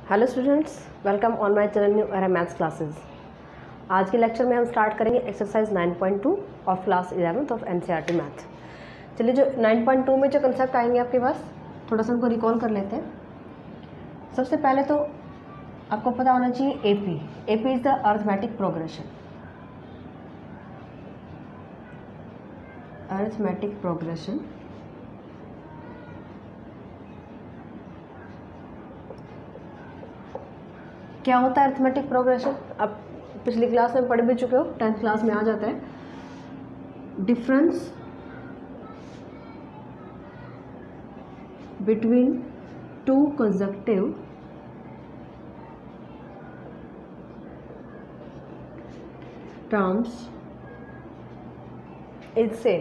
Hello students, welcome on my channel New Era maths classes. आज के lecture में हम स्टार्ट करेंगे exercise 9.2 of class 11th of NCERT math. चलिए, जो 9.2 में जो कंसेप्ट आएंगे आपके पास, थोड़ा सा उनको रिकॉल कर लेते हैं। सबसे पहले तो आपको पता होना चाहिए AP. AP is the arithmetic progression. Arithmetic progression क्या होता है अरिथमेटिक प्रोग्रेशन? आप पिछली क्लास में पढ़ भी चुके हो, 10th क्लास में आ जाता है। Difference between two consecutive terms is same.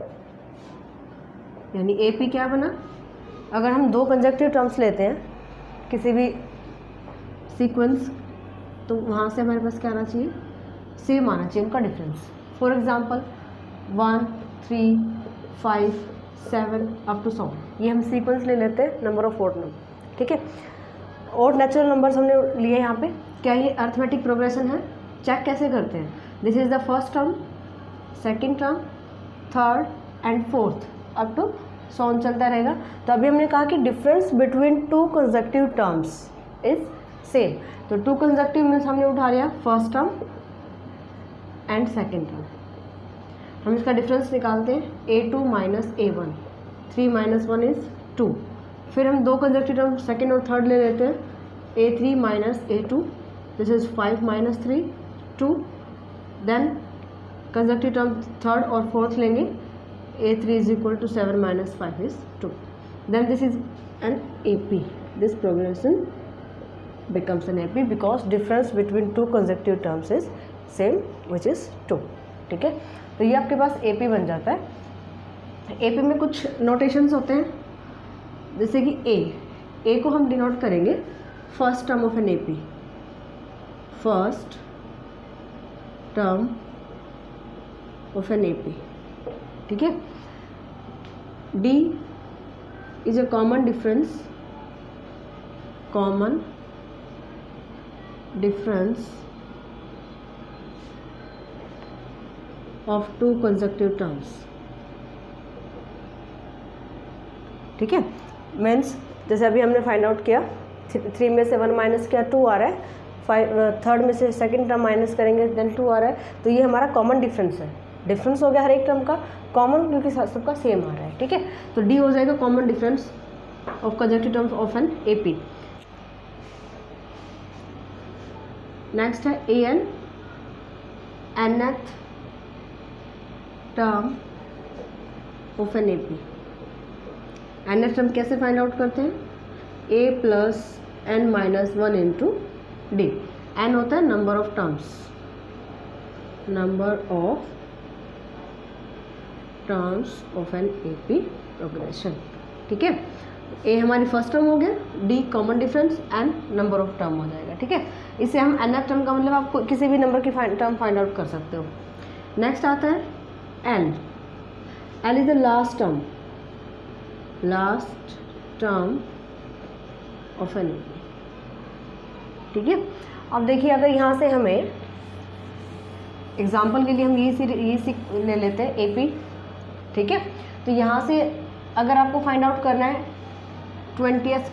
यानी एपी क्या बना? अगर हम दो कंसेक्यूटिव टर्म्स लेते हैं किसी भी सीक्वेंस, तो वहाँ से हमारे पास क्या आना चाहिए? सेम आना चाहिए उनका difference. For example 1, 3, 5, 7 up to 100, ये हम सीक्वेंस ले लेते हैं नंबर ऑफ ओड नंबर, ठीक है। ओड नेचुरल नंबर्स हमने लिए यहाँ पे। क्या ये अरिथमेटिक प्रोग्रेशन है? चेक कैसे करते हैं? This is the first term, second term, third and fourth up to 100 चलता रहेगा। तो अभी हमने कहा कि difference between two consecutive terms is same. तो टू कंसेक्यूटिव मीन्स हमने उठा लिया first term and second term. हम इसका डिफरेंस निकालते हैं a2 minus a1, 3 minus 1 is 2। फिर हम दो कंसेक्यूटिव टर्म सेकेंड और थर्ड ले लेते हैं, a3 minus a2, this is 5 minus 3, 2। Then consecutive term third और फोर्थ लेंगे, a3 is equal to 7 minus 5 is 2। Then this is an AP। This progression becomes an AP because difference between two consecutive terms is same, which is 2। ठीक है, तो ये आपके पास AP बन जाता है। AP में कुछ नोटेशंस होते हैं, जैसे कि A को हम डिनोट करेंगे first term of an AP, first term of an AP, ठीक है। D is a common difference, common difference of two consecutive terms, ठीक है। मीन्स जैसे अभी हमने फाइंड आउट किया, 3 में से 1 माइनस किया 2 आ रहा है, 5 थर्ड में से सेकंड टर्म माइनस करेंगे देन 2 आ रहा है। तो ये हमारा कॉमन डिफरेंस है। डिफरेंस हो गया हर एक टर्म का कॉमन, क्योंकि सबका सेम आ रहा है, ठीक है। तो डी हो जाएगा common difference of consecutive terms of an AP. Next है an, nth term of an AP। nth term कैसे फाइंड आउट करते हैं? a plus n minus 1 into D. n होता है number of terms, number of terms of an AP progression, ठीक है। A हमारी first term हो गया, D common difference, N number of term हो जाएगा, ठीक है। इसे हम nth टर्म का मतलब आप किसी भी नंबर की टर्म फाइंड आउट कर सकते हो। नेक्स्ट आता है L. L is the last term, last term of an AP, ठीक है। अब देखिए, अगर यहाँ से हमें एग्जाम्पल के लिए हम ये ले लेते हैं AP, ठीक है। तो यहाँ से अगर आपको फाइंड आउट करना है 20th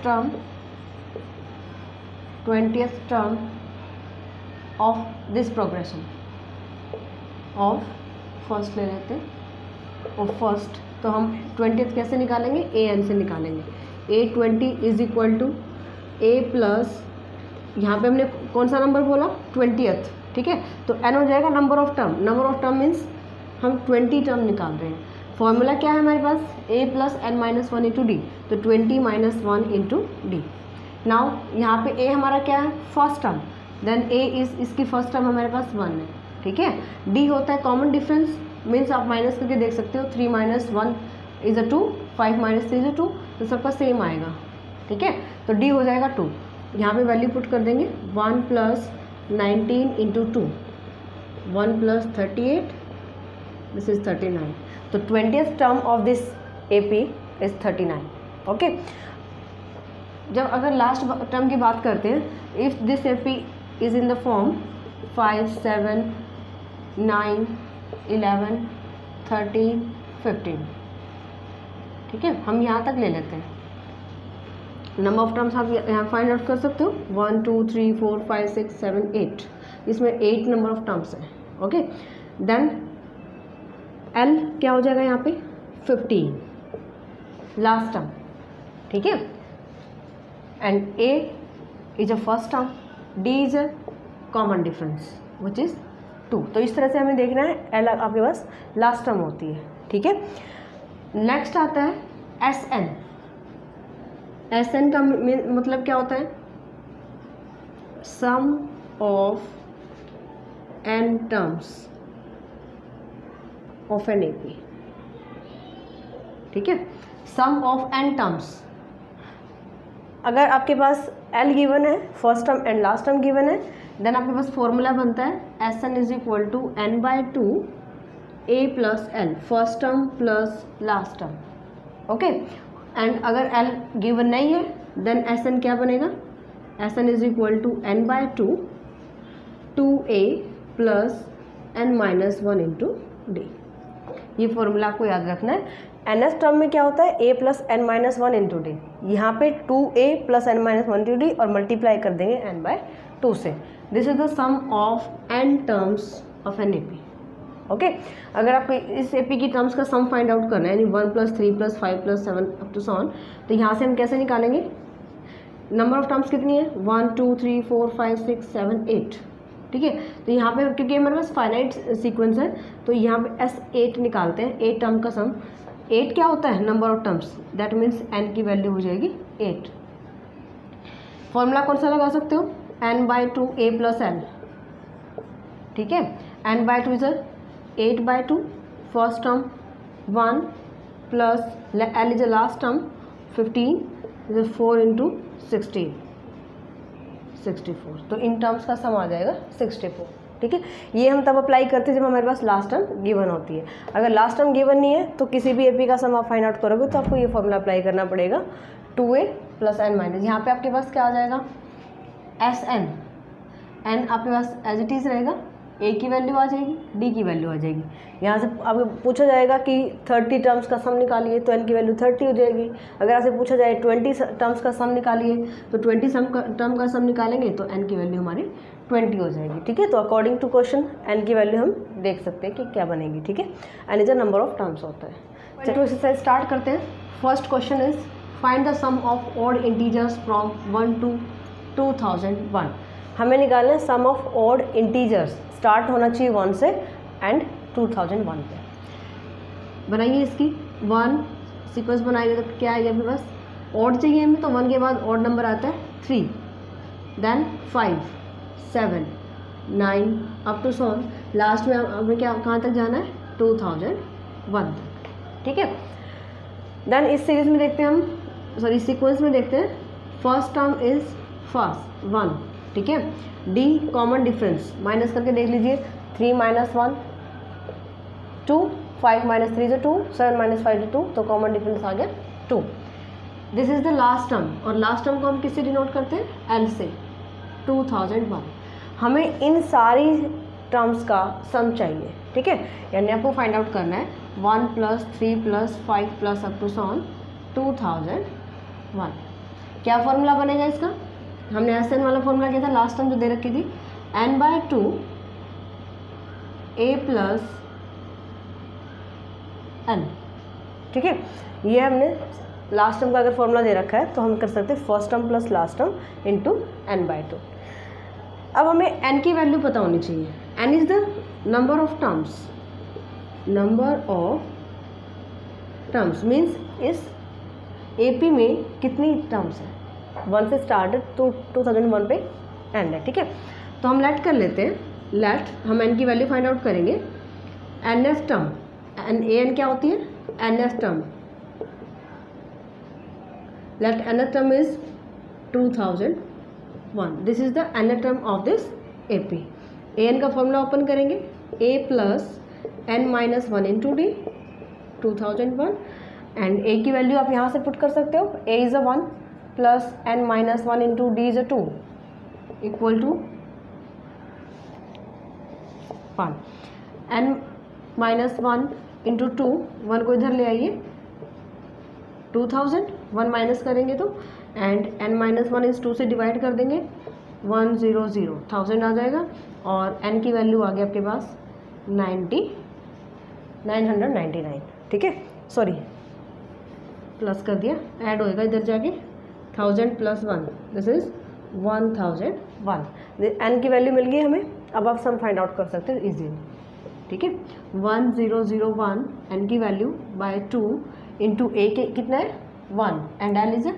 term of this progression, of first ले लेते हैं, ऑफ फर्स्ट। तो हम 20th कैसे निकालेंगे? an से निकालेंगे। a20 is equal to a plus, यहाँ पे हमने कौन सा नंबर बोला? 20th, ठीक है। तो n हो जाएगा number of term. Number of term means हम 20 टर्म निकाल रहे हैं। फॉर्मूला क्या है हमारे पास? a plus n minus 1 into D, तो 20 माइनस 1 इंटू डी। नाउ यहाँ पे a हमारा क्या है? First term, then a is इसकी फर्स्ट टर्म हमारे पास 1 है, ठीक है। d होता है कॉमन डिफरेंस, मीन्स आप माइनस करके देख सकते हो, 3 minus 1 is a 2, 5 minus 3 is a 2, तो सबका सेम आएगा, ठीक है। तो d हो जाएगा 2। यहाँ पे वैल्यू पुट कर देंगे, 1 plus 19 into 2, 1 plus 38, this is 39। तो 20th term of this AP is 39, okay. जब अगर लास्ट टर्म की बात करते हैं, if this AP is in the form 5, 7, 9, 11, 13, 15, ठीक है, हम यहाँ तक ले लेते हैं। नंबर ऑफ टर्म्स आप यहाँ फाइंड आउट कर सकते हो, 1, 2, 3, 4, 5, 6, 7, 8, इसमें 8 नंबर ऑफ टर्म्स हैं। ओके, देन एल क्या हो जाएगा यहाँ पे 15 लास्ट टर्म, ठीक है, and A is a first term, D is a common difference which is 2। तो इस तरह से हमें देखना है एल आपके पास लास्ट टर्म होती है, ठीक है। नेक्स्ट आता है एस एन। एस एन का मतलब क्या होता है, sum of N terms of an AP, ठीक है, सम ऑफ एन टर्म्स। अगर आपके पास एल गिवन है, first term and last term given है, देन आपके पास फॉर्मूला बनता है S N is equal to N by 2 A plus L, first term plus last term, okay. And अगर एल गिवन नहीं है देन एस एन क्या बनेगा, S N is equal to N by 2 2a plus N minus 1 into D. ये formula आपको याद रखना है। एन एस टर्म में क्या होता है, a plus N minus 1 into D, यहाँ पे 2a plus N minus 1 into D और मल्टीप्लाई कर देंगे n बाय 2 से। This is the sum of n terms of an AP, okay. अगर आपको इस एपी की टर्म्स का सम फाइंड आउट करना है, यानी 1 + 3 + 5 + 7 अप टू सॉन, तो यहाँ से हम कैसे निकालेंगे, नंबर ऑफ टर्म्स कितनी है, 1, 2, 3, 4, 5, 6, 7, 8, ठीक है। तो यहाँ पे क्योंकि हमारे पास फाइनाइट सीक्वेंस है तो यहाँ पे S8 निकालते हैं, 8 टर्म का सम। 8 क्या होता है, number of terms, that means n की वैल्यू हो जाएगी 8। फॉर्मूला कौन सा लगा सकते हो, n by 2 a plus L, ठीक है, n by 2 is 8 by 2, first term 1 plus L is a last term 15 is 4 into 16 64। तो इन टर्म्स का सम आ जाएगा 64, ठीक है। ये हम तब अप्लाई करते हैं जब हमारे पास लास्ट टर्म गिवन होती है। अगर लास्ट टर्म गिवन नहीं है तो किसी भी एपी का सम आप फाइंड आउट करोगे तो आपको ये फॉर्मूला अप्लाई करना पड़ेगा, 2a प्लस एन माइनस, यहाँ पे आपके पास क्या आ जाएगा, एस एन, एन आपके पास एज इट इज़ रहेगा, ए की वैल्यू आ जाएगी, डी की वैल्यू आ जाएगी। यहाँ से आपको पूछा जाएगा कि 30 टर्म्स का सम निकालिए तो एन की वैल्यू 30 हो जाएगी। अगर आपसे पूछा जाए 20 टर्म्स का सम निकालिए तो 20 टर्म का सम निकालेंगे तो एन की वैल्यू हमारी 20 हो जाएगी, ठीक है। तो अकॉर्डिंग टू क्वेश्चन एन की वैल्यू हम देख सकते हैं कि क्या बनेगी, ठीक है। N is a number of terms होता है। चलो इससे स्टार्ट करते हैं। First question is find the sum of odd integers from 1 to 2001। हमें निकालना है sum of odd integers, start होना चाहिए 1 से एंड 2001 पे। बनाइए इसकी 1 सीक्वेंस बनाएंगे तो क्या आएगा अपने पास, ऑड चाहिए हमें तो 1 के बाद ऑड नंबर आता है 3, then 5, 7, 9 up to so on, last में हमें क्या कहाँ तक जाना है, 2001 तक, ठीक है। देन इस सीरीज में देखते हैं हम, सॉरी सीक्वेंस में देखते हैं, फर्स्ट टर्म इज फर्स्ट 1, ठीक है। डी कॉमन डिफरेंस माइनस करके देख लीजिए, 3 - 1 2, 5 - 3 2, 7 - 5 2, तो कॉमन डिफरेंस आ गया 2। This is the last term, और लास्ट टर्म को हम किससे डिनोट करते हैं, एल से, 2001। हमें इन सारी टर्म्स का सम चाहिए, ठीक है, यानी आपको फाइंड आउट करना है 1 + 3 + 5 + अप टू सॉन 2001। क्या फॉर्मूला बनेगा इसका, हमने एस एन वाला फॉर्मूला किया था लास्ट टाइम जो दे रखी थी, n by 2 a plus N, ठीक है। ये हमने लास्ट टर्म का अगर फॉर्मूला दे रखा है तो हम कर सकते हैं first term plus last term into n by 2। अब हमें n की वैल्यू पता होनी चाहिए, n is the number of terms, number of terms means इस AP में कितनी टर्म्स है, 1 से स्टार्ट तो 2001 पे एंड है, ठीक है। तो हम लेट कर लेते हैं, लेट हम n की वैल्यू फाइंड आउट करेंगे, nth टर्म, an क्या होती है, nth term, let nth term is 2001, this is the nth term of this AP। an का फॉर्मूला ओपन करेंगे, a plus n minus 1 into D 2001, and a की value आप यहाँ से पुट कर सकते हो, a is a 1, plus n minus 1 into D is 2 equal to 1. n minus 1 into 2, 1 को इधर ले आइए, 2000, 1 माइनस करेंगे तो, एंड n माइनस 1 इस 2 से डिवाइड कर देंगे, 100, 1000 आ जाएगा, और n की वैल्यू आ गई आपके पास 999. ठीक है, सॉरी प्लस कर दिया, ऐड होएगा इधर जाके, 1000 प्लस 1 दिस इज 1001. n की वैल्यू मिल गई हमें. अब आप सम फाइंड आउट कर सकते हो इजीली. ठीक है, 1001 n की वैल्यू बाय 2 इंटू a के कितना है 1 and l is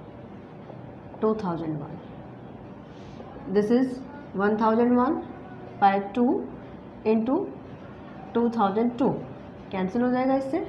2001. This is 1001 by 2 into 2002. Cancel हो जाएगा इससे,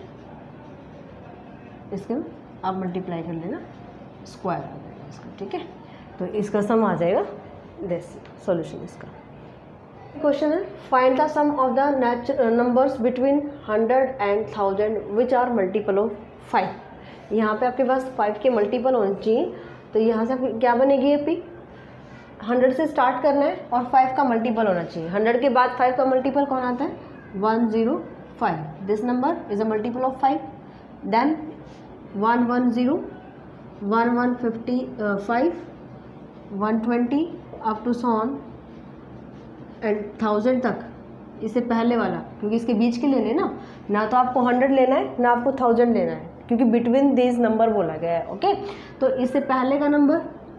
इसके आप मल्टीप्लाई कर लेना, स्क्वायर आ जाएगा इसका. ठीक है, तो इसका सम आ जाएगा दिस सॉल्यूशन. इसका क्वेश्चन है, find the sum of the numbers between 100 and 1000 which are multiple of 5. यहाँ पे आपके पास 5 के मल्टीपल होने चाहिए, तो यहाँ से क्या बनेगी ये पी, 100 से स्टार्ट करना है और 5 का मल्टीपल होना चाहिए. 100 के बाद 5 का मल्टीपल कौन आता है, 105. This number is a multiple of 5. Then 110, 1155, 120 up to so on and 1000 तक. इससे पहले वाला, क्योंकि इसके बीच के लेने ना तो आपको 100 लेना है ना आपको 1000 लेना है, क्योंकि बिटवीन दिस नंबर बोला गया है. ओके, तो इससे पहले का नंबर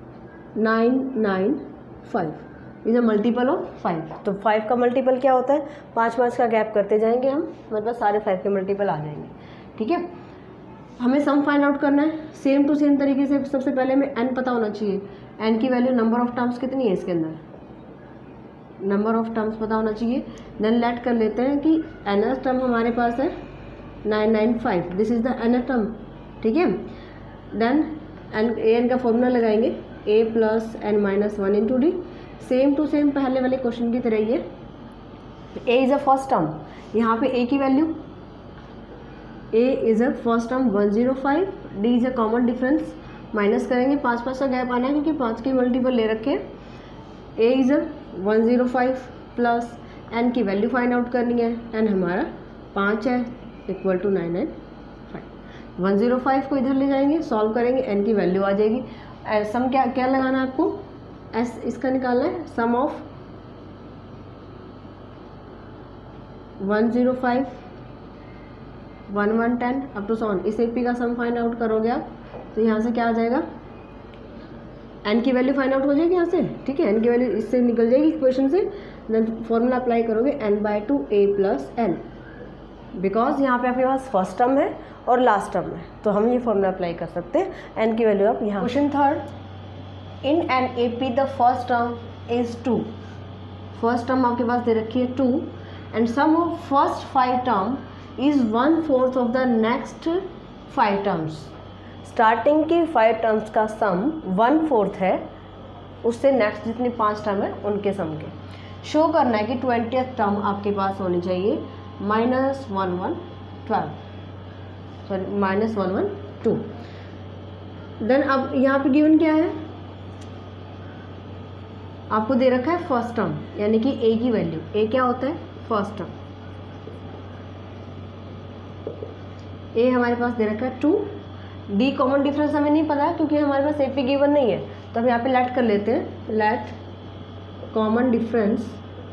995 इज अ मल्टीपल ऑफ 5. तो 5 का मल्टीपल क्या होता है, 5 का गैप करते जाएंगे हम, हमारे पास सारे 5 के मल्टीपल आ जाएंगे. ठीक है, हमें सम फाइंड आउट करना है. सेम टू सेम तरीके से सबसे पहले हमें n पता होना चाहिए. n की वैल्यू नंबर ऑफ टर्म्स कितनी है इसके अंदर, नंबर ऑफ टर्म्स पता होना चाहिए. देन लेट कर लेते हैं कि nth टर्म हमारे पास है 995. This is the nth term. ठीक है, देन an का फॉर्मूला लगाएंगे, a plus n minus 1 into D. Same to same पहले वाले क्वेश्चन की तरह ही है. a is a first term, यहाँ पे a की वैल्यू, a is a first term 105, d is a common difference, minus करेंगे, 5 का गैप आना है क्योंकि 5 के मल्टीपल ले रखे हैं. a is a 105 plus n की वैल्यू फाइंड आउट करनी है, n हमारा 5 है, इक्वल टू 995. 105 को इधर ले जाएंगे, सॉल्व करेंगे, n की वैल्यू आ जाएगी. सम क्या लगाना है आपको, s इसका निकालना है, sum of 105 1110 up to so on. इस AP का सम फाइंड आउट करोगे आप, तो यहाँ से क्या आ जाएगा, n की वैल्यू फाइंड आउट हो जाएगी यहाँ से. ठीक है, n की वैल्यू इससे निकल जाएगी इक्वेशन से. देन फॉर्मूला अप्लाई करोगे, n/2 a plus n, because यहाँ पे आपके पास फर्स्ट टर्म है और लास्ट टर्म है, तो हम ये फॉर्मूला अप्लाई कर सकते हैं. n की वैल्यू आप यहाँ. Question third, in an AP the first term is 2. First term आपके पास दे रखी है 2 and sum of first 5 term is 1/4 of the next 5 terms. Starting की 5 टर्म्स का सम 1/4 है उससे नेक्स्ट जितनी 5 टर्म है उनके सम के. शो करना है कि 20th टर्म आपके पास होनी चाहिए -1112, सॉरी -112. देन अब यहाँ पे गिवन क्या है, आपको दे रखा है फर्स्ट टर्म, यानी कि a की वैल्यू, a क्या होता है, फर्स्ट टर्म. a हमारे पास दे रखा है 2. d कॉमन डिफरेंस हमें नहीं पता क्योंकि हमारे पास AP गिवन नहीं है, तो हम यहाँ पे लेट कर लेते हैं, let common difference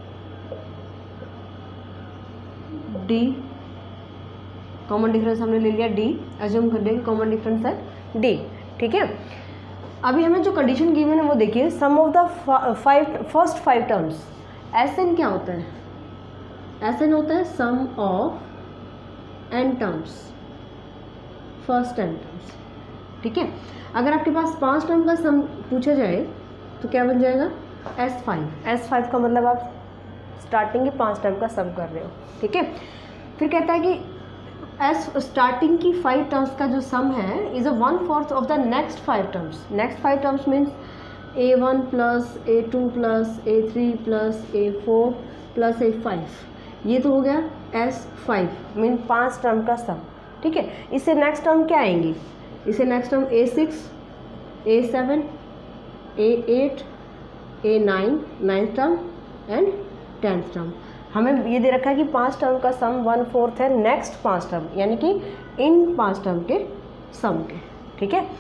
d, common difference हमने ले लिया d, अज्यूम कर देंगे कॉमन डिफरेंस है d. ठीक है, अभी हमें जो कंडीशन गिवन है वो देखिए, sum of the first 5 terms. Sn क्या होता है, Sn होता है sum of n terms, first n terms. ठीक है, अगर आपके पास 5 टर्म का सम पूछा जाए तो क्या बन जाएगा, S5. S5 का मतलब आप स्टार्टिंग के 5 टर्म का सम कर रहे हो. ठीक है, फिर कहता है कि स्टार्टिंग की 5 टर्म्स का जो सम है is a 1/4 of the next 5 terms. Next 5 terms means a1 plus a2 plus a3 plus a4 plus a5. ये तो हो गया S5 मीन 5 टर्म का सम. ठीक है, इससे नेक्स्ट टर्म क्या आएंगी, इससे next term a6 A7, A8, A9 9th term and 10th term. हमें ये दे रखा है कि 5 टर्म का सम 1/4 है नेक्स्ट 5 टर्म, यानी कि इन 5 टर्म के सम के। ठीक है,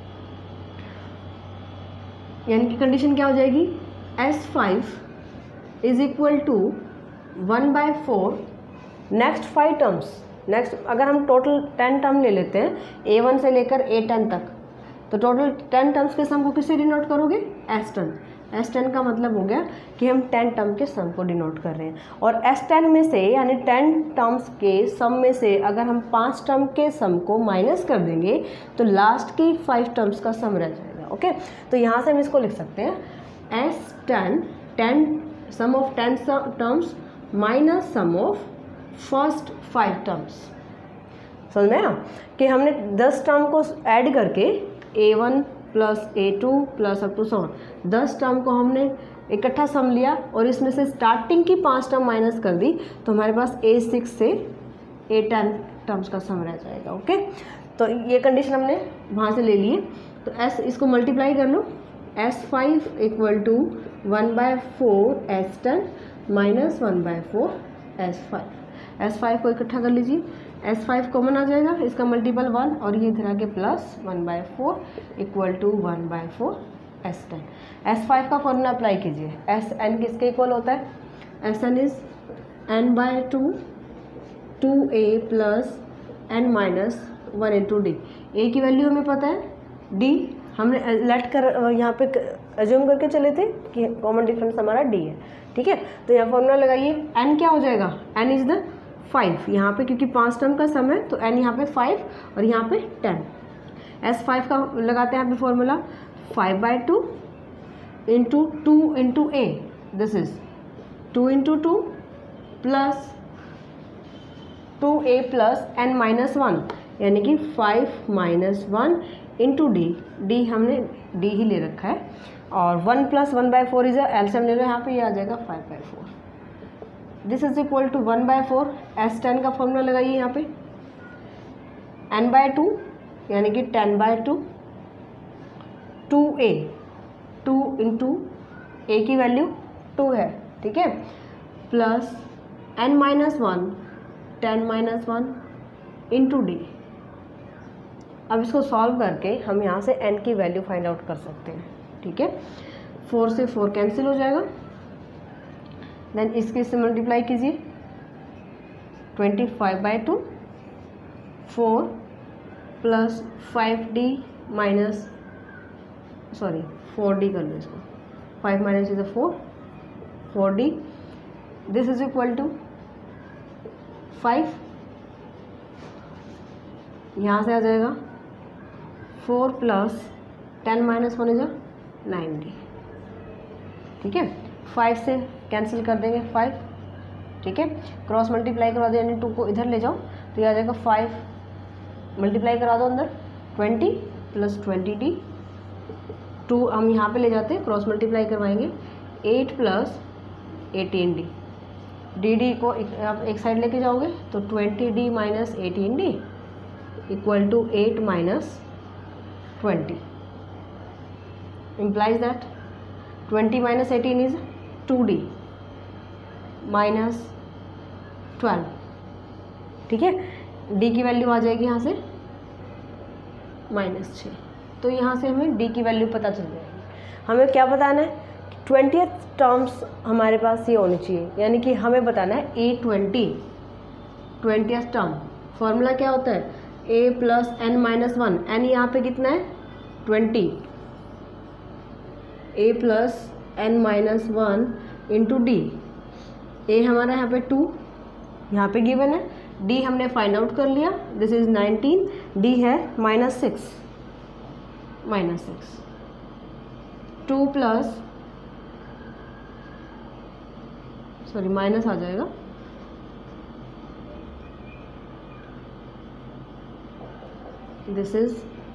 यानी कि कंडीशन क्या हो जाएगी, S5 is equal to 1/4 next 5 terms. Next अगर हम टोटल 10 टर्म ले लेते हैं A1 से लेकर A10 तक, तो टोटल 10 टर्म्स के सम को किससे डिनोट करोगे, S10। S10 का मतलब हो गया कि हम 10 टर्म के सम को डिनोट कर रहे हैं, और S10 में से यानी 10 टर्म्स के सम में से अगर हम 5 टर्म के सम को माइनस कर देंगे तो लास्ट की 5 टर्म्स का सम रह जाएगा। ओके, तो यहाँ से हम इसको लिख सकते हैं S10 sum of 10 terms minus sum of first 5 terms. समझ में आया कि हमने 10 टर्म को ऐड करके A1 plus A2 plus up to 10 term को हमने इकट्ठा सम लिया और इसमें से स्टार्टिंग की 5 टर्म माइनस कर दी, तो हमारे पास A6 से A10 टर्म्स का सम रह जाएगा। ओके, तो ये कंडीशन हमने वहाँ से ले लिए। तो S इसको मल्टीप्लाई कर लो, S5 equal to 1/4 S10 minus 1/4 S5। S5 को इकट्ठा कर लीजिए, S5 कॉमन आ जाएगा, इसका मल्टीपल 1 और ये इधर आके plus 1/4 equal to 1/4 S10। S5 का फॉर्मूला अप्लाई कीजिए, Sn किसके इक्वल होता है, Sn is n/2 2a plus n minus 1 into d. A की वैल्यू हमें पता है, डी हमने लेट कर यहाँ पे अज्यूम करके चले थे कि कॉमन डिफरेंस हमारा डी है। ठीक है, तो यहाँ फॉर्मूला लगाइए, n क्या हो जाएगा, n इज द 5 यहाँ पे, क्योंकि 5 टर्म का सम है तो n यहाँ पे 5 और यहाँ पे 10। S5 का लगाते हैं यहाँ पे formula, 5/2 into 2 into a, this is 2 into 2 plus 2a plus n minus 1, यानी कि 5 माइनस 1 इंटू डी। डी हमने डी ही ले रखा है, और 1 प्लस 1/4 इज एलसीएम ले लो यहाँ पे, ये आ जाएगा 5/4। This is equal to 1/4। S10 का फॉर्मूला लगाइए यहाँ पे, n/2 यानी कि 10/2 2a, 2 इंटू ए की वैल्यू 2 है। ठीक है, plus n minus 1 10 minus 1 into d. अब इसको सॉल्व करके हम यहाँ से n की वैल्यू फाइंड आउट कर सकते हैं। ठीक है, 4 से 4 कैंसिल हो जाएगा, देन इसके से मल्टीप्लाई कीजिए, 25/2 4 प्लस 5d माइनस 4d कर लो इसको, 5 minus is 4 4d, this is equal to 5, यहाँ से आ जाएगा 4 प्लस 10 माइनस 1 इज 9d। ठीक है, 5 से कैंसिल कर देंगे 5। ठीक है, क्रॉस मल्टीप्लाई करवा दो, यानी 2 को इधर ले जाओ तो ये आ जाएगा 5 मल्टीप्लाई करा दो अंदर, 20 प्लस 20d, 2 हम यहाँ पे ले जाते हैं, क्रॉस मल्टीप्लाई करवाएंगे, 8 प्लस 18d, डी को आप एक साइड लेके जाओगे तो 20d minus 18d equal to 8 minus 20, implies that 20 minus 18 is 2d minus 12। ठीक है, d की वैल्यू आ जाएगी यहाँ से -6, तो यहाँ से हमें d की वैल्यू पता चल जाएगी। हमें क्या बताना है, 20th टर्म्स हमारे पास ये होनी चाहिए, यानी कि हमें बताना है A20 20th टर्म। फॉर्मूला क्या होता है, a plus n minus 1, n यहाँ पे कितना है 20, a plus n minus 1 into d. a हमारा यहाँ पे 2 यहाँ पे गिवन है, d हमने फाइंड आउट कर लिया, दिस इज 19, d है -6 2 प्लस माइनस आ जाएगा, दिस इज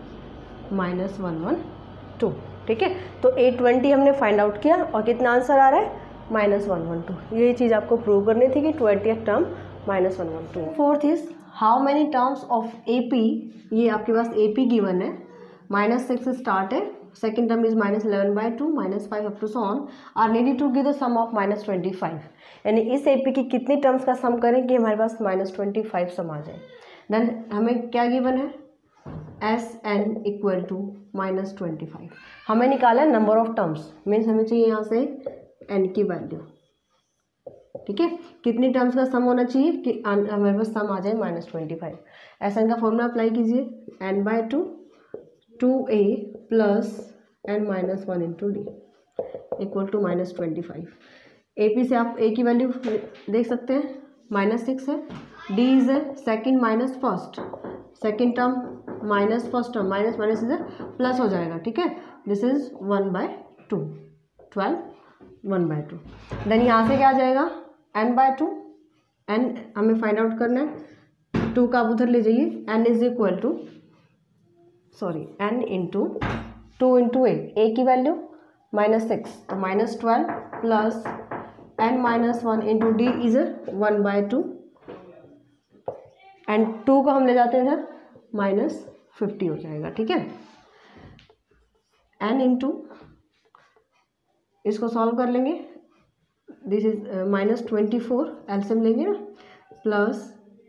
-112। ठीक है, तो A20 हमने फाइंड आउट किया और कितना आंसर आ रहा है -112। ये चीज़ आपको प्रूव करनी थी कि 20th term -112। Fourth is how many terms of AP, ये आपके पास AP गिवन है, -6 स्टार्ट है, second term is -11/2 -5 up to so on are needed to give the sum of -25। यानी इस एपी की कितनी टर्म्स का सम करें कि हमारे पास -25 सम आ जाए। देन हमें क्या गिवन है, SN इक्वल टू -25। हमें निकाला है नंबर ऑफ टर्म्स, मीन्स हमें चाहिए यहाँ से n की वैल्यू। ठीक है, कितनी टर्म्स का सम होना चाहिए कि हमारे पास सम आ जाए -25। SN का फॉर्मूला अप्लाई कीजिए, n/2 2a plus n-1 into d equal to -25। AP से आप a की वैल्यू देख सकते हैं, -6 है, d इज है second minus first, second term minus first term, minus minus is plus हो जाएगा। ठीक है, दिस इज 1/2 12 1/2। देन यहाँ से क्या आ जाएगा, n/2, n हमें फाइंड आउट करना है, 2 का आप उधर ले जाइए, n is equal to n into 2 into a की वैल्यू -6 तो -12 plus n-1 into D is 1/2 and 2 को हम ले जाते हैं इधर -50 हो जाएगा। ठीक है, n इंटू इसको सॉल्व कर लेंगे, दिस इज -24 एलसीएम लेंगे ना, plus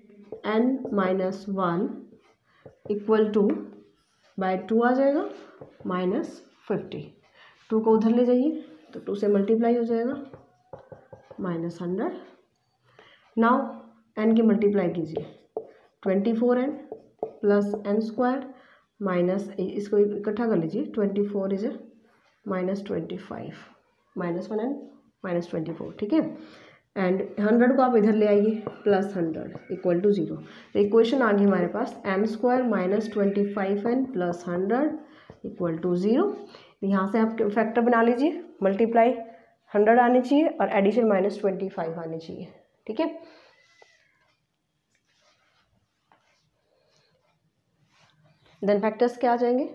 n-1 equal to by 2 आ जाएगा -50। 2 को उधर ले जाइए तो 2 से मल्टीप्लाई हो जाएगा -100। नाउ n की मल्टीप्लाई कीजिए, 24n प्लस n² माइनस, इसको इकट्ठा कर लीजिए, 24 इज -25 -1 एंड -24। ठीक है, एंड 100 को आप इधर ले आइए, प्लस 100 इक्वल टू 0। तो इक्वेशन आ गई हमारे पास n² -25n plus 100 equal to 0। यहाँ से आप फैक्टर बना लीजिए, मल्टीप्लाई 100 आनी चाहिए और एडिशन -25 आनी चाहिए। ठीक है, देन फैक्टर्स क्या आ जाएंगे,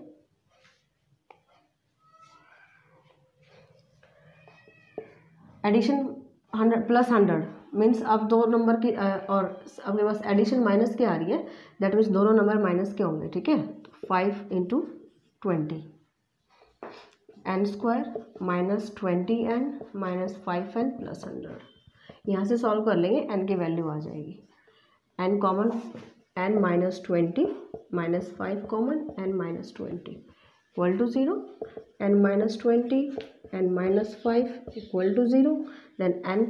एडिशन 100 प्लस 100 मीन्स अब दो नंबर की और आपके पास एडिशन माइनस के आ रही है, दैट मीन्स दोनों नंबर माइनस के होंगे। ठीक है, 5 into 20 n² -20n -5n plus 100। यहाँ से सॉल्व कर लेंगे, n की वैल्यू आ जाएगी, n common n -20 -5 common n -20 equal to 0, n -20 n -5 equal to 0, then n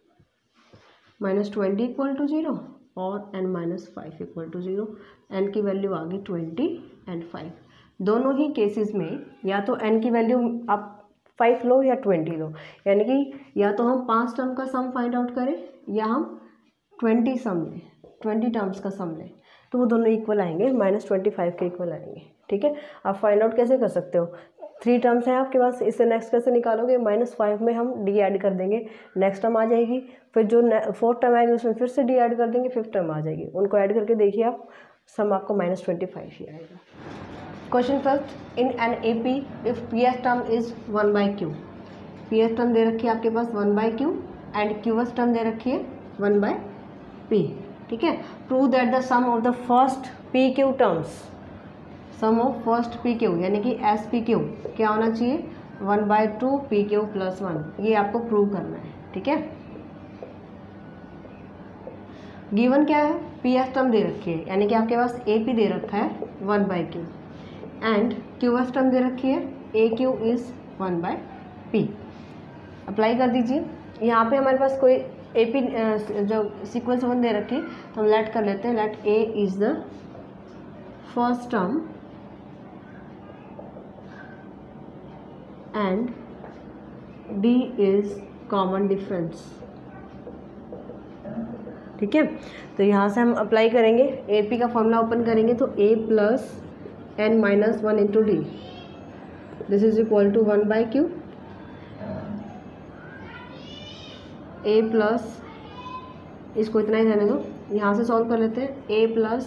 -20 equal to 0 और n -5 इक्वल टू 0। n की वैल्यू आ गई 20 एंड 5। दोनों ही केसेस में या तो n की वैल्यू आप 5 लो या 20 लो, यानी कि या तो हम 5 टर्म का सम फाइंड आउट करें या हम 20 सम लें, 20 टर्म्स का सम लें, तो वो दोनों इक्वल आएंगे, -25 के इक्वल आएंगे। ठीक है, आप फाइंड आउट कैसे कर सकते हो, 3 टर्म्स हैं आपके पास, इससे नेक्स्ट कैसे निकालोगे, -5 में हम डी ऐड कर देंगे, नेक्स्ट टर्म आ जाएगी, फिर जो 4th टर्म आएगी उसमें फिर से डी ऐड कर देंगे, 5th टर्म आ जाएगी, उनको ऐड करके देखिए आप, सम आपको -25 ही आएगा। Question first, in an AP if PS term is 1/q, PS term दे रखी है आपके पास 1/q एंड QS टर्म दे रखी है 1/p। ठीक है, prove that the sum of the first PQ terms, sum of first PQ यानी कि SPQ क्या होना चाहिए, 1/2 PQ प्लस 1, ये आपको प्रूव करना है। ठीक है, गिवन क्या है, PS टर्म दे रखी है यानी कि आपके पास AP दे रखा है 1/q एंड QS टर्म दे रखी है AQ इज 1/p। अप्लाई कर दीजिए, यहाँ पे हमारे पास कोई AP जो सीक्वेंस 1 दे रखी है तो हम लेट कर लेते हैं, let A is the first term and D is common difference. ठीक है, तो यहाँ से हम अप्लाई करेंगे, AP का फॉर्मूला ओपन करेंगे तो A plus n-1 into d, this is equal to 1/q, A plus, इसको इतना ही रहने दो, यहाँ से सॉल्व कर लेते हैं, A प्लस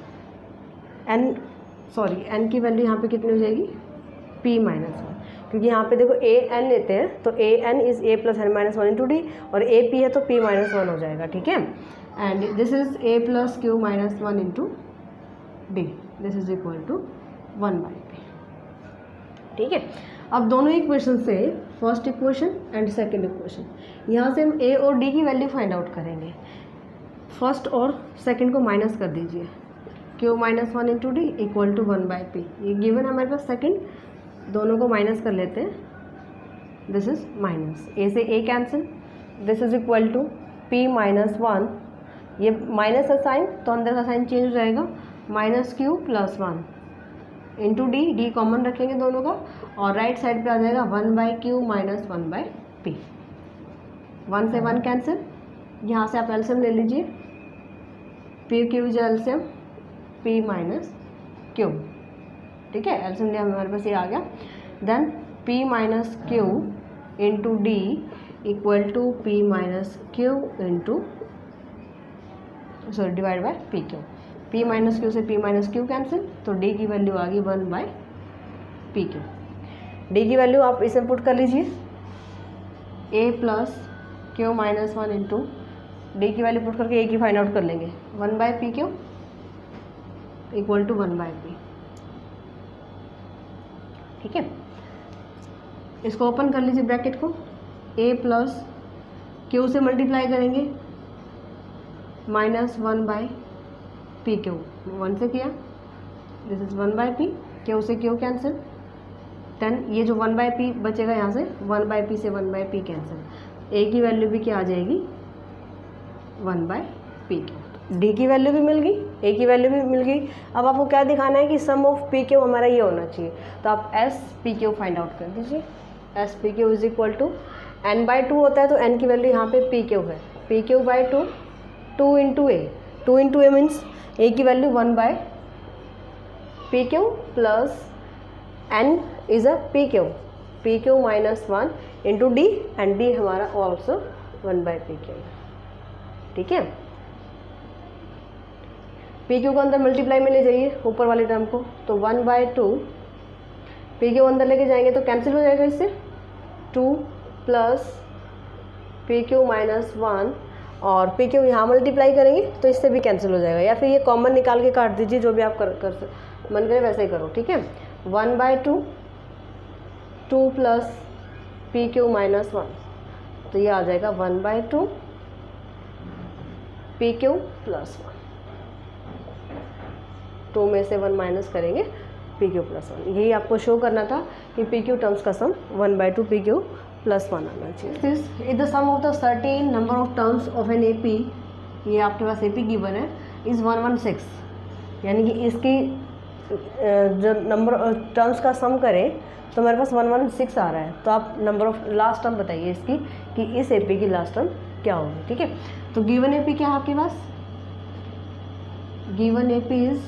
n की वैल्यू यहाँ पे कितनी हो जाएगी, p -1, क्योंकि यहाँ पे देखो an लेते हैं तो an is A plus n-1 into D और AP है तो p -1 हो जाएगा। ठीक है, and this is A plus q -1 into d, this is equal to 1/p। ठीक है। अब दोनों इक्वेशन से first equation and second equation, यहाँ से हम a और d की वैल्यू फाइंड आउट करेंगे। फर्स्ट और सेकंड को माइनस कर दीजिए, q minus 1 into d equal to 1/p। ये गिवन है हमारे पास सेकंड, दोनों को माइनस कर लेते हैं, दिस इज माइनस a से a cancel, this is equal to p minus 1, ये माइनस है साइन तो अंदर का साइन चेंज हो जाएगा, minus q plus 1 into d, d common रखेंगे दोनों का और राइट साइड पे आ जाएगा 1/q माइनस 1/p। 1 से 1 कैंसिल, यहाँ से आप एलसीएम ले लीजिए, p q जो एलसीएम p माइनस q, ठीक है, एलसीएम लिया हमारे पास ये आ गया। Then p minus q into d equal to p minus q into sorry divide by p q. p minus q से p माइनस क्यू कैंसिल, तो d की वैल्यू आ गई 1/p क्यू। d की वैल्यू आप इसे पुट कर लीजिए, a plus q minus 1 into d की वैल्यू पुट करके a की फाइंड आउट कर लेंगे, 1/p Q equal to 1/p, ठीक है। इसको ओपन कर लीजिए ब्रैकेट को, a प्लस क्यू से मल्टीप्लाई करेंगे माइनस 1/p क्यू, 1 से किया, दिस इज 1/p, क्यू से क्यू कैंसिल, देन ये जो 1/p बचेगा यहाँ से 1/p से 1/p कैंसिल, a की वैल्यू भी क्या आ जाएगी 1/p क्यू। d की वैल्यू भी मिल गई, a की वैल्यू भी मिल गई। अब आपको क्या दिखाना है कि सम ऑफ p क्यू हमारा ये होना चाहिए, तो आप s p q find out कर दीजिए। s p q is equal to n/2 होता है, तो n की वैल्यू यहाँ पे p क्यू है, p q by 2, 2 into a, 2 into a means a की value 1/p q plus n is a p q minus 1 into d, and d हमारा also 1/p q, ठीक है। p क्यू को अंदर multiply में ले जाइए ऊपर वाले टर्म को, तो 1/2 p क्यू अंदर लेके जाएंगे तो कैंसिल हो जाएगा इससे, 2 प्लस p क्यू माइनस 1 और p क्यू यहाँ मल्टीप्लाई करेंगे तो इससे भी कैंसिल हो जाएगा, या फिर ये कॉमन निकाल के काट दीजिए, जो भी आप कर मन करे वैसे ही करो, ठीक है। 1/2 2 प्लस p क्यू माइनस 1, तो ये आ जाएगा 1/2 p क्यू प्लस 1, 2 में से 1 माइनस करेंगे p क्यू प्लस 1। यही आपको शो करना था कि p क्यू टर्म्स का सम 1/2 p क्यू प्लस 1 आना चाहिए। This is the sum of the certain number of terms of an AP, ये आपके पास AP गिवन है, इज़ 116, यानी कि इसकी जो नंबर टर्म्स का सम करें तो हमारे पास 116 आ रहा है। तो आप नंबर ऑफ लास्ट टर्म बताइए इसकी कि इस AP की लास्ट टर्म क्या होगी, ठीक है। तो गिवन AP क्या है आपके पास, given AP is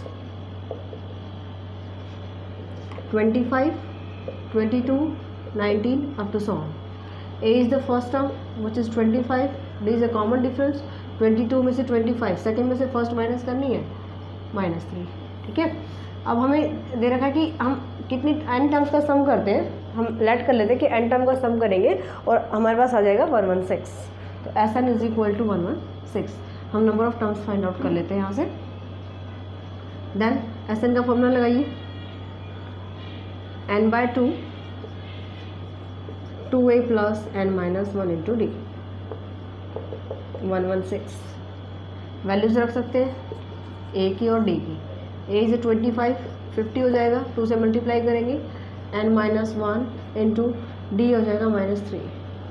25, 22, 19 up to so on. A is the first term which is 25, there is a common difference, 22 में से 25, सेकेंड में से फर्स्ट माइनस करनी है -3, ठीक है। अब हमें दे रखा है कि हम कितनी n टर्म्स का सम करते हैं, हम लेट कर लेते हैं कि n टर्म का सम करेंगे और हमारे पास आ जाएगा 116, तो Sn इज इक्वल टू 116। हम number of terms find out कर लेते हैं यहाँ से, देन Sn का फॉर्मूला लगाइए, n/2 2a plus n minus 1 into d, 116। Values रख सकते हैं a की और d की, a इज 25, 50 हो जाएगा, 2 से मल्टीप्लाई करेंगे, n माइनस 1 इंटू डी हो जाएगा -3,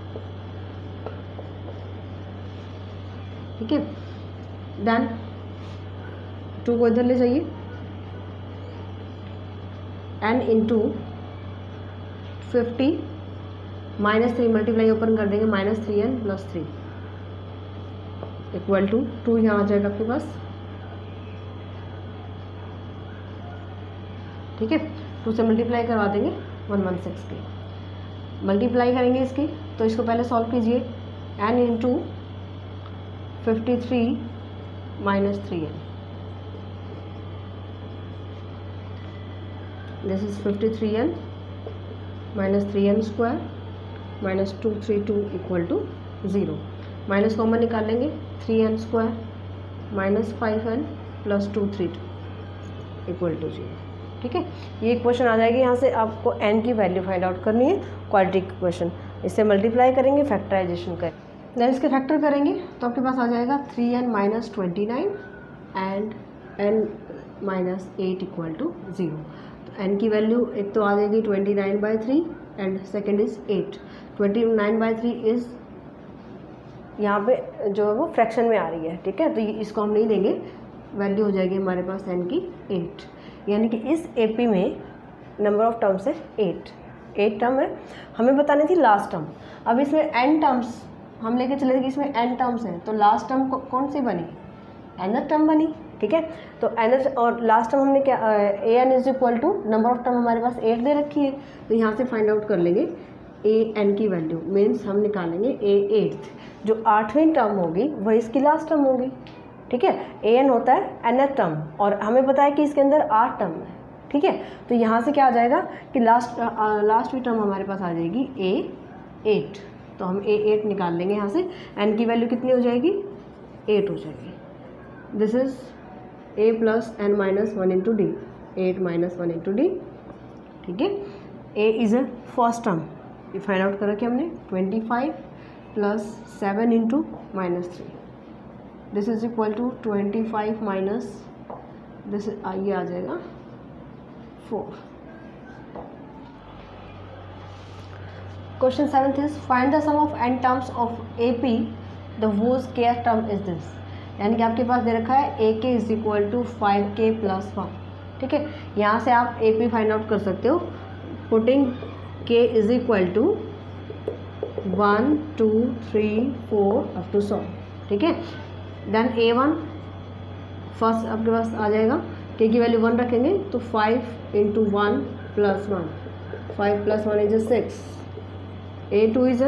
ठीक है। देन 2 को इधर ले जाइए, n इंटू 50 -3 मल्टीप्लाई ओपन कर देंगे, -3n प्लस 3 इक्वल टू 2 यहाँ आ जाएगा आपके पास, ठीक है। 2 से मल्टीप्लाई करवा देंगे 116 की, मल्टीप्लाई करेंगे इसकी, तो इसको पहले सॉल्व कीजिए, n into 53 -3n, this is 53n -3n square -232 equal to 0, minus common निकाल लेंगे, 3n square -5n plus 232 equal to 0, ठीक है, ये क्वेश्चन आ जाएगी। यहाँ से आपको n की वैल्यू फाइंड आउट करनी है, क्वाड्रेटिक क्वेश्चन। इससे मल्टीप्लाई करेंगे, फैक्टराइजेशन करें, देन इसके फैक्टर करेंगे तो आपके पास आ जाएगा 3n - 29 एंड n - 8 = 0। तो n की वैल्यू एक तो आ जाएगी 29/3 एंड सेकेंड इज 8। 29/3 इज़ यहाँ पे जो है वो फ्रैक्शन में आ रही है, ठीक है, तो इसको हम नहीं लेंगे, वैल्यू हो जाएगी हमारे पास n की 8, यानी कि इस AP में नंबर ऑफ टर्म्स है 8 टर्म है। हमें बतानी थी लास्ट टर्म। अब इसमें n टर्म्स हम लेके चले कि इसमें n टर्म्स हैं, तो लास्ट टर्म कौन सी बनी, nth टर्म बनी, ठीक है। तो nth और लास्ट टर्म हमने क्या an = नंबर ऑफ टर्म हमारे पास 8 दे रखी है, तो यहाँ से फाइंड आउट कर लेंगे an की वैल्यू, मीन्स हम निकालेंगे a8th, जो 8वीं टर्म होगी वही इसकी लास्ट टर्म होगी, ठीक है। an होता है nth टर्म और हमें पता है कि इसके अंदर 8 टर्म है, ठीक है। तो यहाँ से क्या आ जाएगा कि लास्टवी टर्म हमारे पास आ जाएगी a8, तो हम a8 निकाल लेंगे यहाँ से। n की वैल्यू कितनी हो जाएगी, 8 हो जाएगी। This is a + n - 1 × d, 8 - 1 × d, ठीक है। a is a first term, ये फाइंड आउट कर रखे हमने, 25 + 7 × -3, this is equal to 25 minus this, ये आ जाएगा 4। Question 7th is find the sum of n terms of AP, the whose k term is this, यानी कि आपके पास दे रखा है AK = 5k + 1, ठीक है। यहाँ से आप AP फाइंड आउट कर सकते हो, पुटिंग k = 1 2 3 4 अप टू 100, ठीक है। देन A1 फर्स्ट आपके पास आ जाएगा, k की वैल्यू 1 रखेंगे तो 5 × 1 + 1, 5 + 1 is 6। A2 is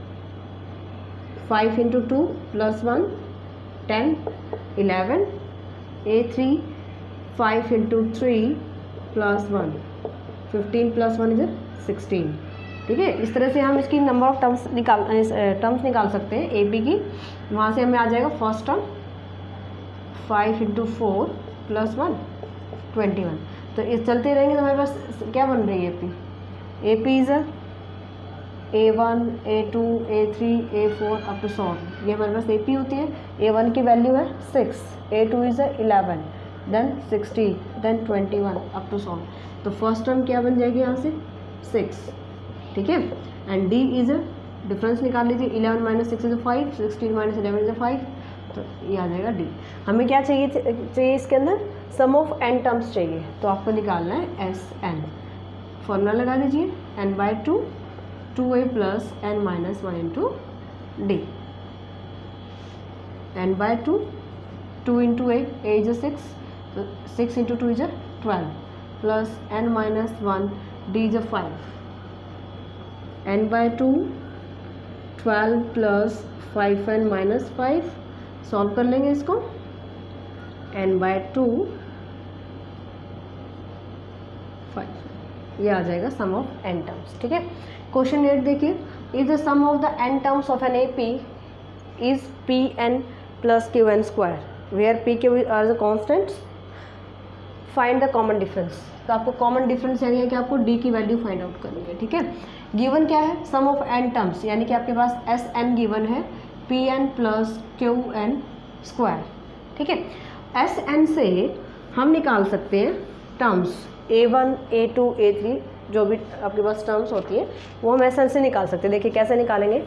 5 × 2 + 1 10 11। A3 5 × 3 + 1 15 + 1 is 16, ठीक है। इस तरह से हम इसकी नंबर ऑफ टर्म्स निकाल सकते हैं AP की। वहाँ से हमें आ जाएगा फर्स्ट टर्म 5 × 4 + 1 21, तो इस चलते रहेंगे तो हमारे पास क्या बन रही है AP is A1 A2 A3 A4 up to 100, ये हमारे पास AP होती है। A1 की वैल्यू है 6, A2 is 11, then 60, then 21 up to 100, तो फर्स्ट टर्म क्या बन जाएगी यहाँ से 6, ठीक है। एंड D इज़ डिफरेंस निकाल लीजिए, 11 - 6 इज़ 5, 16 - 11 इज़ 5, तो ये आ जाएगा D। हमें क्या चाहिए इसके अंदर सम ऑफ n टर्म्स चाहिए, तो आपको निकालना है SN। फॉर्मूला लगा दीजिए n/2 2a + n - 1 × d, n/2 2 × a is 6, तो 6 × 2 is 12 + n - 1 d is 5, n/2 12 + 5n - 5, solve कर लेंगे इसको, n/2 5, ये आ जाएगा सम ऑफ n टर्म्स, ठीक है। क्वेश्चन 8 देखिए, is the sum of the n terms of an AP is Pn + Qn², where P, Q are the constants, find the common difference. तो आपको कॉमन डिफरेंस यानी है कि आपको D की वैल्यू फाइंड आउट करनी है, ठीक है। गिवन क्या है, सम ऑफ n टर्म्स, यानी कि आपके पास Sn गिवन है, Pn + Qn², ठीक है। Sn से हम निकाल सकते हैं टर्म्स A1 A2 A3, जो भी आपके पास टर्म्स होती है वो हम Sn से निकाल सकते हैं। देखिए कैसे निकालेंगे,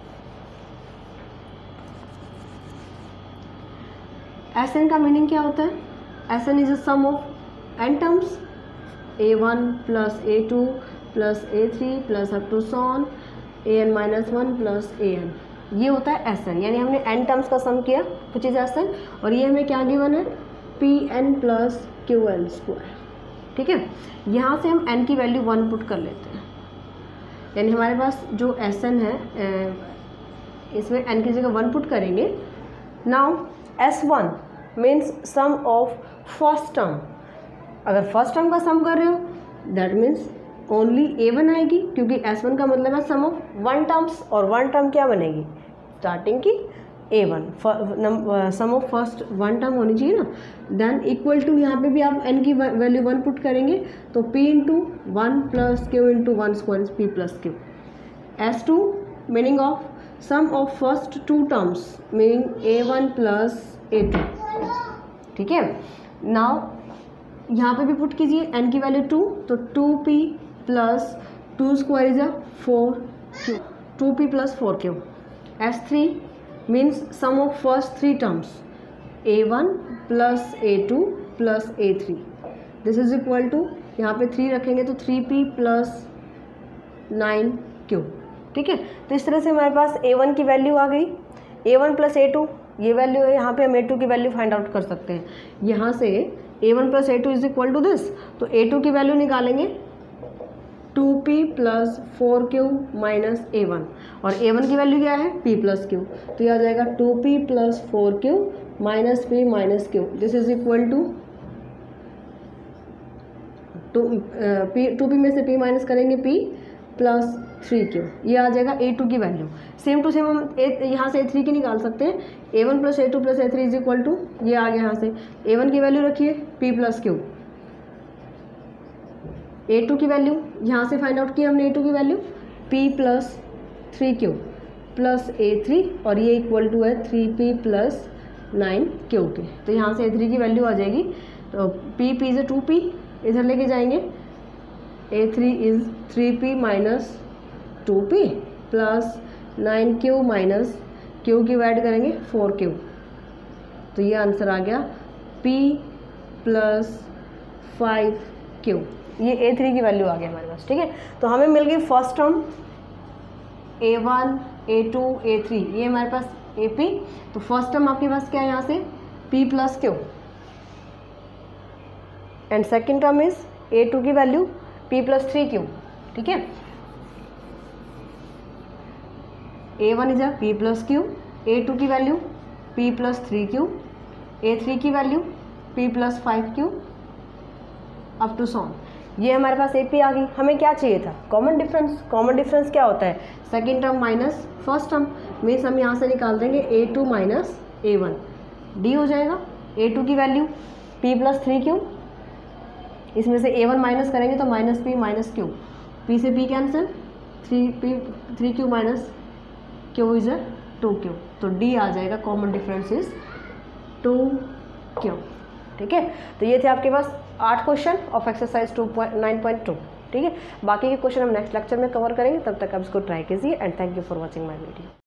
Sn का मीनिंग क्या होता है, Sn is a sum of n terms, A1 + A2 + A3 + up to An - 1 + An, ये होता है Sn, यानी हमने n टर्म्स का सम किया, कुछ इज Sn, और ये हमें क्या गिवन है Pn + Qn², ठीक है। यहाँ से हम n की वैल्यू 1 पुट कर लेते हैं, यानी हमारे पास जो Sn है इसमें n की जगह 1 पुट करेंगे। Now S1 means sum of first term, अगर फर्स्ट टर्म का सम कर रहे हो दैट मीन्स ओनली A1 आएगी, क्योंकि S1 का मतलब है सम ऑफ 1 टर्म्स, और 1 टर्म क्या बनेगी, स्टार्टिंग की A1 sum of first one term होनी चाहिए ना, देन इक्वल टू यहाँ पे भी आप n की वैल्यू 1 पुट करेंगे तो p into 1 plus q into 1 square p plus q. S2 meaning of sum of first two terms meaning A1 plus A2, ठीक है। नाउ यहाँ पे भी पुट कीजिए n की वैल्यू 2 तो 2p plus 2 square is 4q, 2p plus 4q। S3 means sum of first three terms A1 plus A2 plus A3, this is equal to यहाँ पे 3 रखेंगे तो 3p प्लस 9q, ठीक है। तो इस तरह से हमारे पास A1 की वैल्यू आ गई, A1 प्लस A2 ये वैल्यू है, यहाँ पे हम A2 की वैल्यू फाइंड आउट कर सकते हैं। यहाँ से A1 plus A2 is equal to this, तो A2 की वैल्यू निकालेंगे 2p plus 4q minus A1 और A1 की वैल्यू क्या है p प्लस q, तो ये आ जाएगा 2p plus 4q minus p minus q, this is equal to 2p में से p माइनस करेंगे p प्लस 3q, ये आ जाएगा A2 की वैल्यू। सेम टू सेम हम यहाँ से A3 की निकाल सकते हैं, A1 plus A2 plus A3 is equal to ये आ गया, यहाँ से A1 की वैल्यू रखिए p प्लस q, A2 की वैल्यू यहाँ से फाइंड आउट किया हमने, A2 की value p plus 3q plus A3 और ये इक्वल टू है 3p प्लस 9q के, तो यहाँ से A3 की वैल्यू आ जाएगी, तो p इज 2p इधर लेके जाएंगे, A3 is 3p minus 2p plus 9q minus q की ऐड करेंगे 4q, तो ये आंसर आ गया p प्लस 5q, ये A3 की वैल्यू आ गई हमारे पास, ठीक है। तो हमें मिल गई first term A1 A2 A3, ये हमारे पास AP, तो फर्स्ट टर्म आपके पास क्या है यहाँ से p plus q and second term is A2 की वैल्यू p प्लस 3q, ठीक है। A1 is p plus q, A2 की value p plus 3q, A3 की value p plus 5q up to so on, ये हमारे पास AP आ गई। हमें क्या चाहिए था कॉमन डिफरेंस, कॉमन डिफरेंस क्या होता है second term minus first term, means हम यहाँ से निकाल देंगे A2 माइनस A1, D हो जाएगा A2 की वैल्यू p प्लस 3q, इसमें से A1 माइनस करेंगे तो minus p minus q, p से p cancel, 3q minus q is 2q, तो D आ जाएगा कॉमन डिफरेंस इज 2q, ठीक है। तो ये थे आपके पास 8 क्वेश्चन ऑफ एक्सरसाइज 9.2, ठीक है। बाकी के क्वेश्चन हम नेक्स्ट लेक्चर में कवर करेंगे, तब तक आप इसको ट्राई कीजिए and thank you for watching my video.